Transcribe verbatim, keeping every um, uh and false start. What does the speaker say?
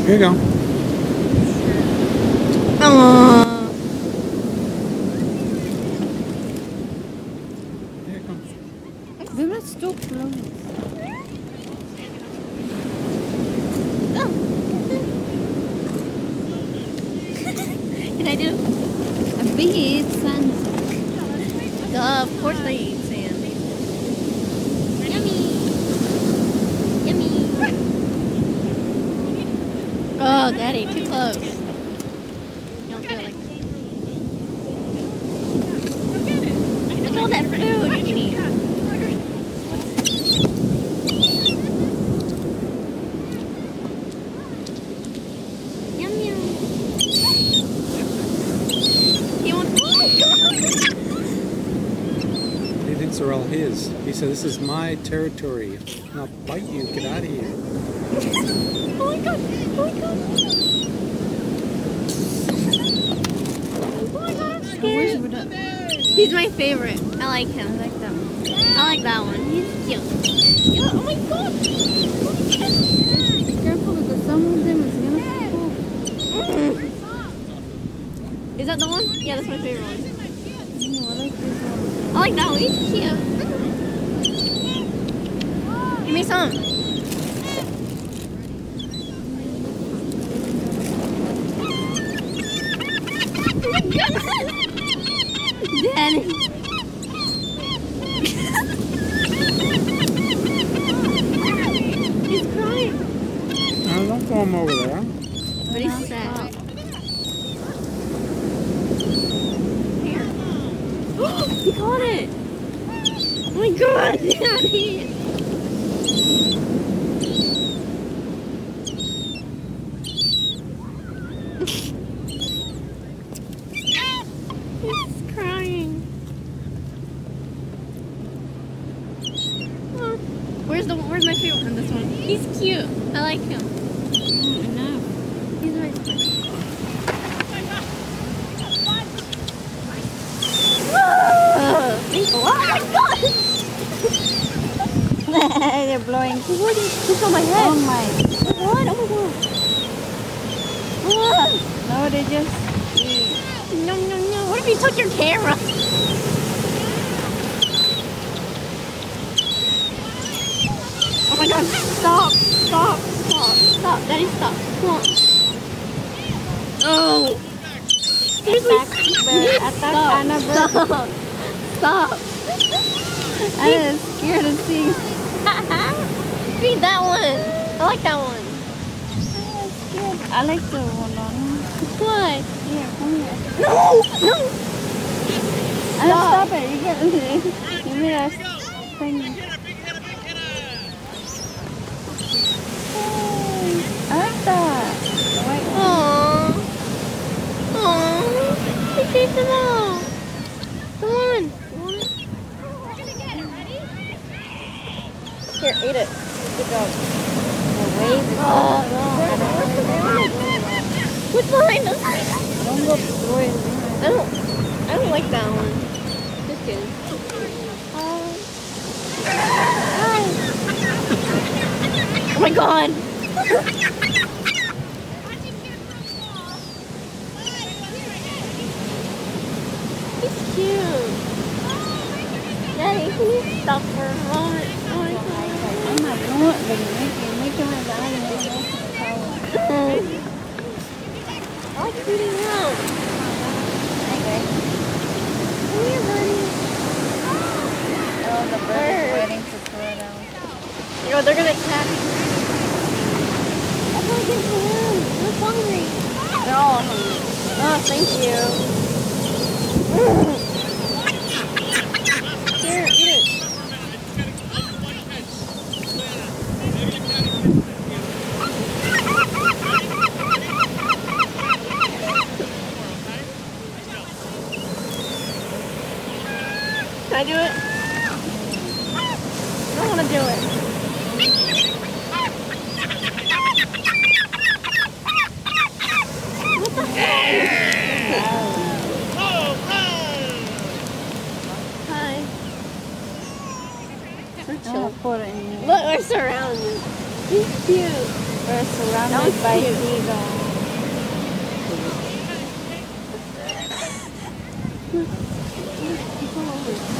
Here you go. Aww. Here it comes. Du är stort blod. Can I do A bee eats sand. Duh, of course they eat sand. Yummy. Yummy. Oh, Daddy, too close. Don't do it like that. Look at all that food you can eat. Yum yum. He wants. He thinks they're all his. He said, "This is my territory. I'll bite you. Get out of here." Oh my god! Oh my god! Oh my god, I'm scared. He's my favorite. I like him. I like that one. I like that one. He's cute. Yeah, oh my god! Be careful because some of them is gonna fall. Is that the one? Yeah, that's my favorite one. No, I like this one. I like that one. He's cute. Give me some. Daddy. He's crying. No, don't throw him over there. But he's sad. Here. He caught it. Oh my god, Daddy. He's crying. Oh. Where's the where's my favorite one? This one. He's cute. I like him. Mm, enough. He's my favorite. Oh my god! They're blowing. What is this on my head? Oh my. What? Oh my god. No, they just eat. No, no, no. What if you took your camera? Oh my god. Stop. Stop. Stop. Stop. Daddy, stop. Come on. Oh. Seriously. Attack, attack Annabelle. Stop. Stop. I was scared to see. Feed that one. I like that one. I was scared. I like the one on. What? Here, come here. No. No. I Stop. stop it. You get it. Give me that thing. I like that. The white one. Aww. Aww. He chased them all. Come on. You want it? Here, eat it. Good job. The wave is Oh, what's behind us? Don't go through it. I don't, I don't like that one. Just kidding. Oh. Oh my god. He's cute. Daddy, can you stop for a moment? Oh my god. I'm not doing it, but making making my body power. I like feeding him. Okay. Come here, buddy. Oh, the bird is waiting to throw it out. Yo, they're gonna catch me. I wanna get to him. I'm hungry. They're all hungry. Oh, thank you. Here, eat it. Can I do it? I don't want to do it. What the heck? Hi. We're I'm chill. gonna put it in here. Look, we're surrounded. He's cute. We're surrounded That was by cute. seagulls. Keep on over.